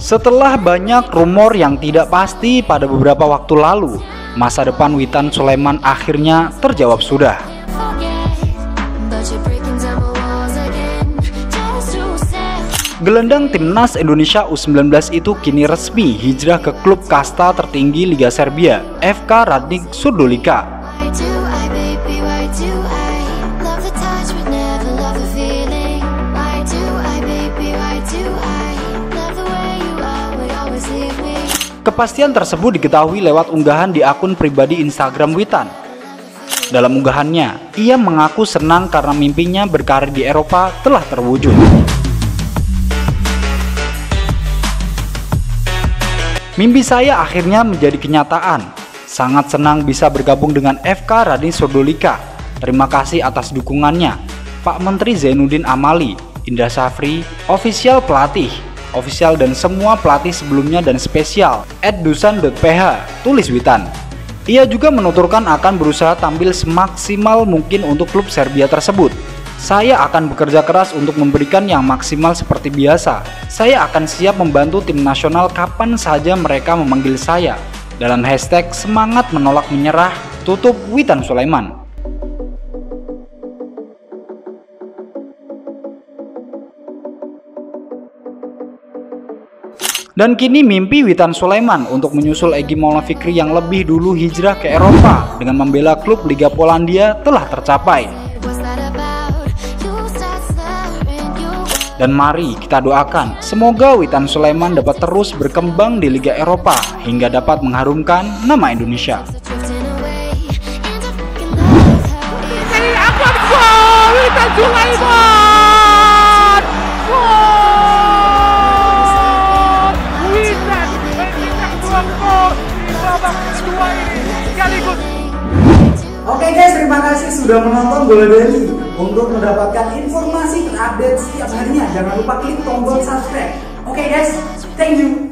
Setelah banyak rumor yang tidak pasti pada beberapa waktu lalu, masa depan Witan Sulaiman akhirnya terjawab sudah. Gelandang timnas Indonesia U19 itu kini resmi hijrah ke klub kasta tertinggi Liga Serbia, FK Radnik Surdulica. Kepastian tersebut diketahui lewat unggahan di akun pribadi Instagram Witan. Dalam unggahannya, ia mengaku senang karena mimpinya berkarir di Eropa telah terwujud. Mimpi saya akhirnya menjadi kenyataan. Sangat senang bisa bergabung dengan FK Radnik Surdulica. Terima kasih atas dukungannya, Pak Menteri Zainuddin Amali, Indra Safri, ofisial pelatih, ofisial dan semua pelatih sebelumnya dan spesial @dusan.ph, tulis Witan. Ia juga menuturkan akan berusaha tampil semaksimal mungkin untuk klub Serbia tersebut. Saya akan bekerja keras untuk memberikan yang maksimal seperti biasa. Saya akan siap membantu tim nasional kapan saja mereka memanggil saya. Dalam hashtag semangat menolak menyerah, tutup Witan Sulaiman. Dan kini mimpi Witan Sulaiman untuk menyusul Egy Maulana Fikri yang lebih dulu hijrah ke Eropa dengan membela klub Liga Polandia telah tercapai. Dan mari kita doakan semoga Witan Sulaiman dapat terus berkembang di Liga Eropa hingga dapat mengharumkan nama Indonesia. Witan Sulaiman! Oke guys, terima kasih sudah menonton Bola Daily. Untuk mendapatkan informasi terupdate setiap harinya, jangan lupa klik tombol subscribe. Oke guys, thank you.